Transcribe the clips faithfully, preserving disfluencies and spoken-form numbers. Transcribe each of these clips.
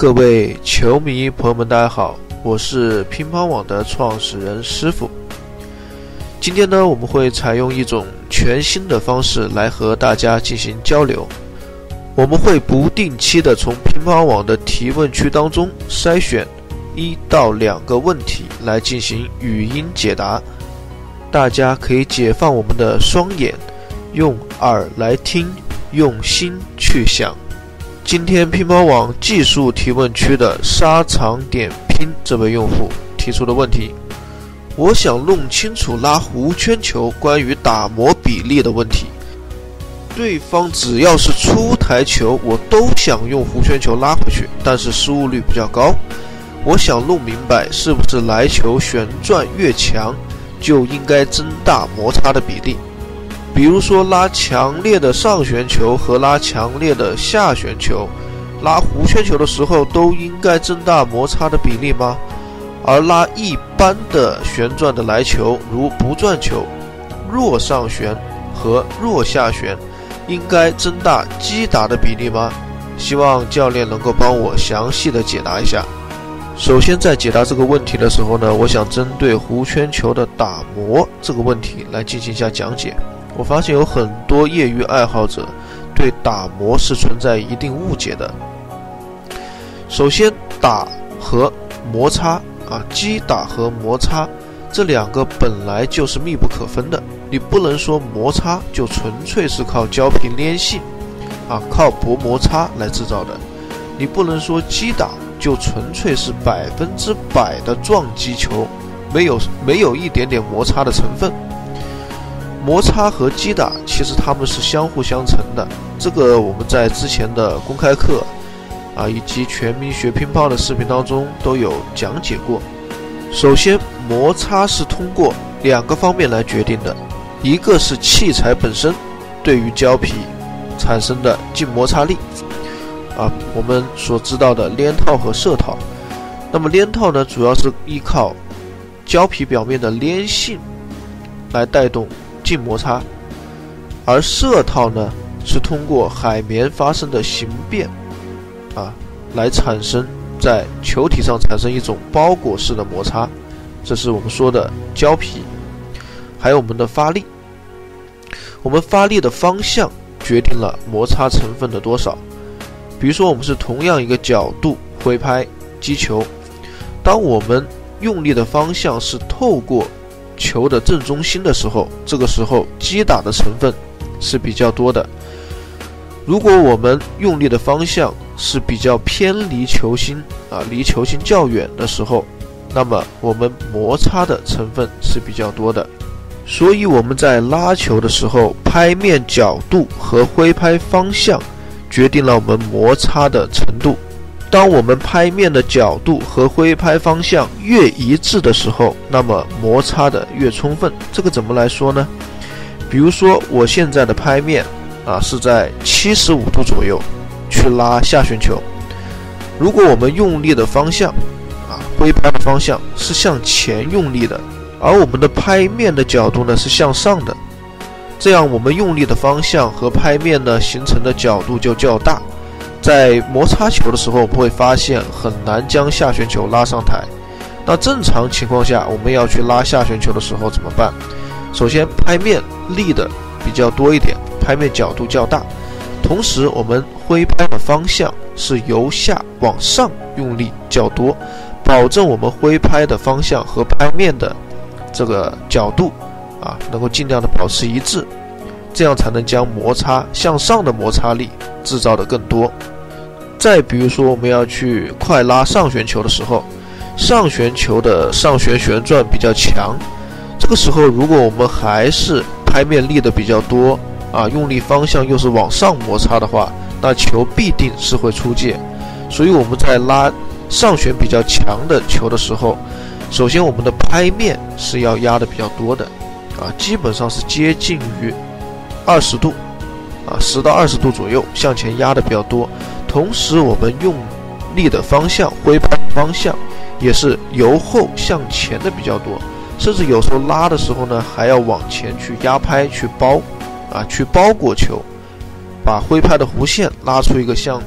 各位球迷朋友们，大家好，我是乒乓网的创始人师傅。今天呢，我们会采用一种全新的方式来和大家进行交流。我们会不定期的从乒乓网的提问区当中筛选一到两个问题来进行语音解答。大家可以解放我们的双眼，用耳来听，用心去想。今天乒乓网技术提问区的沙场点拼这位用户提出的问题：我想弄清楚拉弧圈球关于打磨比例的问题。对方只要是出台球，我都想用弧圈球拉回去，但是失误率比较高。我想弄明白，是不是来球旋转越强，就应该增大摩擦的比例？比如说拉强烈的上旋球和拉强烈的下旋球，拉弧圈球的时候都应该增大摩擦的比例吗？而拉一般的旋转的来球，如不转球、弱上旋和弱下旋，应该增大击打的比例吗？希望教练能够帮我详细的解答一下。首先在解答这个问题的时候呢，我想针对弧圈球的打磨这个问题来进行一下讲解。我发现有很多业余爱好者对打磨是存在一定误解的。首先，打和摩擦啊，击打和摩擦这两个本来就是密不可分的。你不能说摩擦就纯粹是靠胶皮粘性啊，靠薄摩擦来制造的。你不能说击打就纯粹是百分之百的撞击球，没有没有一点点摩擦的成分。摩擦和击打其实它们是相互相成的，这个我们在之前的公开课啊以及全民学乒乓的视频当中都有讲解过。首先，摩擦是通过两个方面来决定的，一个是器材本身对于胶皮产生的静摩擦力啊，我们所知道的链套和射套。那么链套呢，主要是依靠胶皮表面的粘性来带动静摩擦，而射套呢是通过海绵发生的形变啊，来产生在球体上产生一种包裹式的摩擦，这是我们说的胶皮。还有我们的发力，我们发力的方向决定了摩擦成分的多少。比如说我们是同样一个角度挥拍击球，当我们用力的方向是透过球的正中心的时候，这个时候击打的成分是比较多的。如果我们用力的方向是比较偏离球心啊，离球心较远的时候，那么我们摩擦的成分是比较多的。所以我们在拉球的时候，拍面角度和挥拍方向决定了我们摩擦的程度。当我们拍面的角度和挥拍方向越一致的时候，那么摩擦的越充分。这个怎么来说呢？比如说我现在的拍面啊是在七十五度左右去拉下旋球，如果我们用力的方向啊，挥拍的方向是向前用力的，而我们的拍面的角度呢是向上的，这样我们用力的方向和拍面呢形成的角度就较大。在摩擦球的时候，我们会发现很难将下旋球拉上台。那正常情况下，我们要去拉下旋球的时候怎么办？首先，拍面力的比较多一点，拍面角度较大，同时我们挥拍的方向是由下往上用力较多，保证我们挥拍的方向和拍面的这个角度啊，能够尽量的保持一致，这样才能将摩擦向上的摩擦力制造的更多。再比如说我们要去快拉上旋球的时候，上旋球的上旋旋转比较强，这个时候如果我们还是拍面力的比较多啊，用力方向又是往上摩擦的话，那球必定是会出界。所以我们在拉上旋比较强的球的时候，首先我们的拍面是要压的比较多的啊，基本上是接近于二十度啊，十到二十度左右向前压的比较多。同时我们用力的方向，挥拍方向也是由后向前的比较多，甚至有时候拉的时候呢，还要往前去压拍去包啊，去包裹球，把挥拍的弧线拉出一个像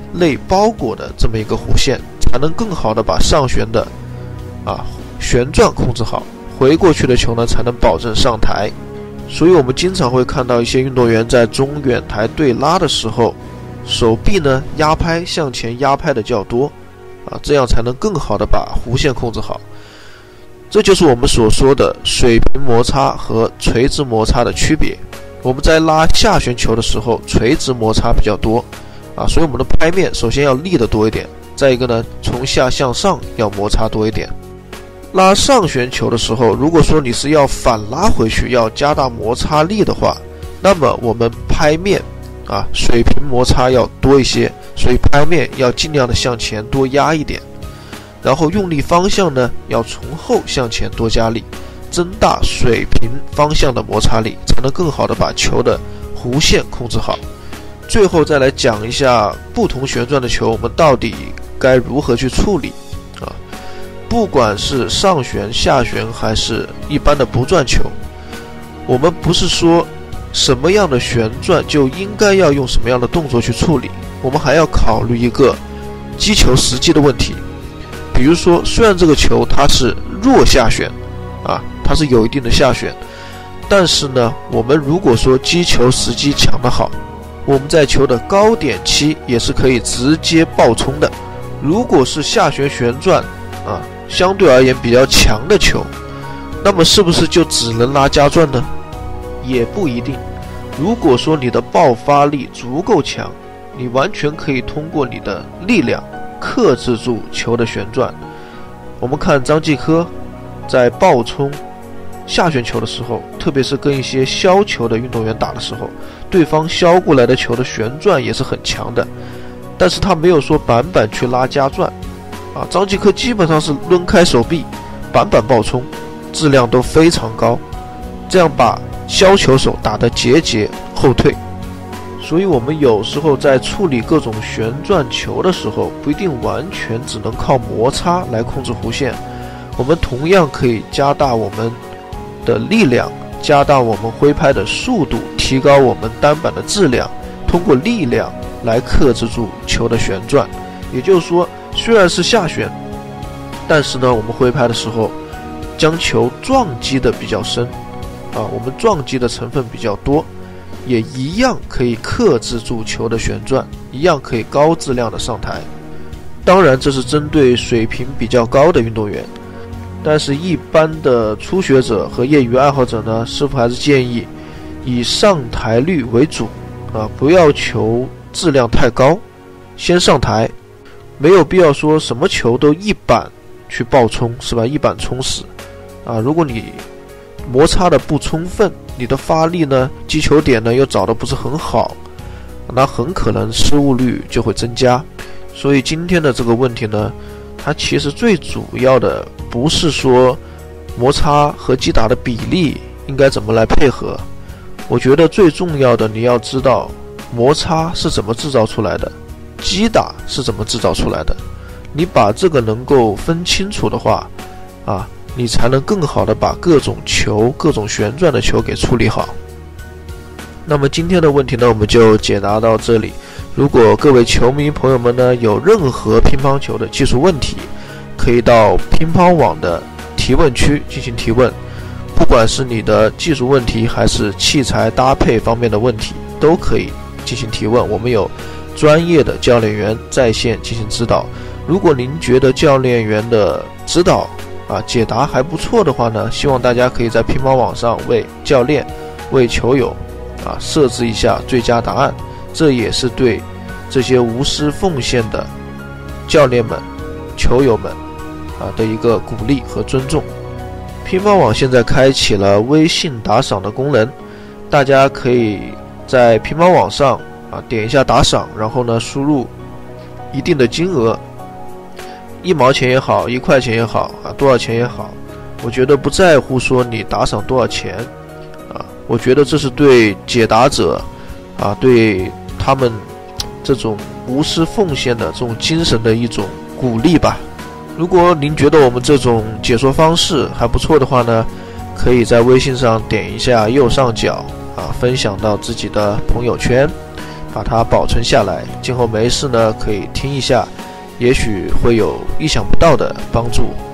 内包裹的这么一个弧线，才能更好的把上旋的啊旋转控制好，回过去的球呢才能保证上台。所以我们经常会看到一些运动员在中远台对拉的时候，手臂呢压拍向前压拍的较多啊，这样才能更好的把弧线控制好。这就是我们所说的水平摩擦和垂直摩擦的区别。我们在拉下旋球的时候，垂直摩擦比较多啊，所以我们的拍面首先要立得多一点，再一个呢，从下向上要摩擦多一点。拉上旋球的时候，如果说你是要反拉回去，要加大摩擦力的话，那么我们拍面啊水平摩擦要多一些，所以拍面要尽量的向前多压一点，然后用力方向呢要从后向前多加力，增大水平方向的摩擦力，才能更好的把球的弧线控制好。最后再来讲一下不同旋转的球我们到底该如何去处理啊。不管是上旋、下旋还是一般的不转球，我们不是说什么样的旋转就应该要用什么样的动作去处理，我们还要考虑一个击球时机的问题。比如说，虽然这个球它是弱下旋啊，它是有一定的下旋，但是呢，我们如果说击球时机抢得好，我们在球的高点期也是可以直接爆冲的。如果是下旋旋转啊，相对而言比较强的球，那么是不是就只能拉加转呢？也不一定。如果说你的爆发力足够强，你完全可以通过你的力量克制住球的旋转。我们看张继科在爆冲下旋球的时候，特别是跟一些削球的运动员打的时候，对方削过来的球的旋转也是很强的，但是他没有说板板去拉加转啊，张继科基本上是抡开手臂板板爆冲，质量都非常高，这样把削球手打得节节后退。所以我们有时候在处理各种旋转球的时候，不一定完全只能靠摩擦来控制弧线，我们同样可以加大我们的力量，加大我们挥拍的速度，提高我们单板的质量，通过力量来克制住球的旋转。也就是说，虽然是下旋，但是呢，我们挥拍的时候将球撞击的比较深啊，我们撞击的成分比较多，也一样可以克制住球的旋转，一样可以高质量的上台。当然这是针对水平比较高的运动员，但是一般的初学者和业余爱好者呢，师傅还是建议以上台率为主啊，不要求质量太高，先上台，没有必要说什么球都一板去爆冲，是吧？一板冲死啊！如果你摩擦的不充分，你的发力呢，击球点呢又找的不是很好，那很可能失误率就会增加。所以今天的这个问题呢，它其实最主要的不是说摩擦和击打的比例应该怎么来配合，我觉得最重要的你要知道摩擦是怎么制造出来的，击打是怎么制造出来的。你把这个能够分清楚的话啊，你才能更好的把各种球各种旋转的球给处理好。那么今天的问题呢，我们就解答到这里。如果各位球迷朋友们呢有任何乒乓球的技术问题，可以到乒乓网的提问区进行提问，不管是你的技术问题还是器材搭配方面的问题，都可以进行提问，我们有专业的教练员在线进行指导。如果您觉得教练员的指导啊解答还不错的话呢，希望大家可以在乒乓网上为教练为球友啊设置一下最佳答案，这也是对这些无私奉献的教练们球友们啊的一个鼓励和尊重。乒乓网现在开启了微信打赏的功能，大家可以在乒乓网上啊点一下打赏，然后呢输入一定的金额，一毛钱也好，一块钱也好啊，多少钱也好，我觉得不在乎说你打赏多少钱啊，我觉得这是对解答者啊，对他们这种无私奉献的这种精神的一种鼓励吧。如果您觉得我们这种解说方式还不错的话呢，可以在微信上点一下右上角啊，分享到自己的朋友圈， 把它保存下来，今后没事呢可以听一下，也许会有意想不到的帮助。